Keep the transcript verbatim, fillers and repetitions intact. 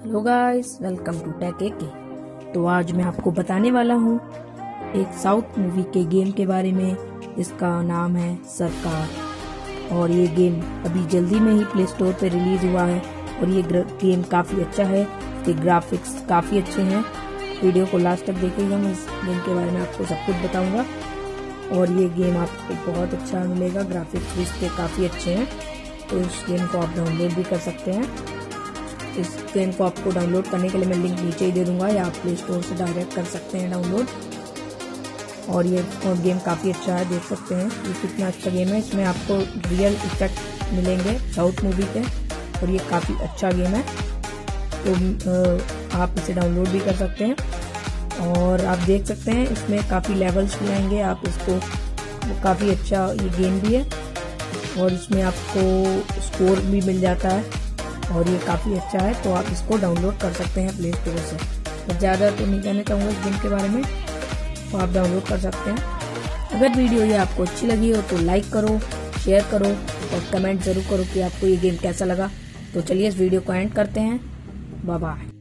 Hello guys, welcome to tech के। तो आज मैं आपको बताने वाला हूँ एक साउथ मूवी के गेम के बारे में जिसका नाम है सरकार। और ये गेम अभी जल्दी में ही प्ले स्टोर पे रिलीज हुआ है और ये गेम काफ़ी अच्छा है। इसके ग्राफिक्स काफ़ी अच्छे हैं। वीडियो को लास्ट तक देखिएगा, मैं इस गेम के बारे में आपको सब कुछ बताऊंगा और ये गेम आपको बहुत अच्छा मिलेगा। ग्राफिक्स भी इसके काफ़ी अच्छे हैं, तो इस गेम को आप डाउनलोड भी कर सकते हैं। इस गेम को आपको डाउनलोड करने के लिए मैं लिंक नीचे ही दे दूंगा या आप प्ले स्टोर से डायरेक्ट कर सकते हैं डाउनलोड। और ये और गेम काफ़ी अच्छा है, देख सकते हैं ये कितना अच्छा गेम है। इसमें आपको रियल इफेक्ट मिलेंगे साउथ मूवी के और ये काफ़ी अच्छा गेम है, तो आप इसे डाउनलोड भी कर सकते हैं। और आप देख सकते हैं इसमें काफ़ी लेवल्स भी आएंगे, आप इसको काफ़ी अच्छा ये गेम भी है और इसमें आपको स्कोर भी मिल जाता है और ये काफ़ी अच्छा है, तो आप इसको डाउनलोड कर सकते हैं प्ले स्टोर से। तो ज़्यादा तो नहीं कहना चाहूँगा इस गेम के बारे में, तो आप डाउनलोड कर सकते हैं। अगर वीडियो ये आपको अच्छी लगी हो तो लाइक करो, शेयर करो और कमेंट ज़रूर करो कि आपको ये गेम कैसा लगा। तो चलिए इस वीडियो को एंड करते हैं। Bye bye.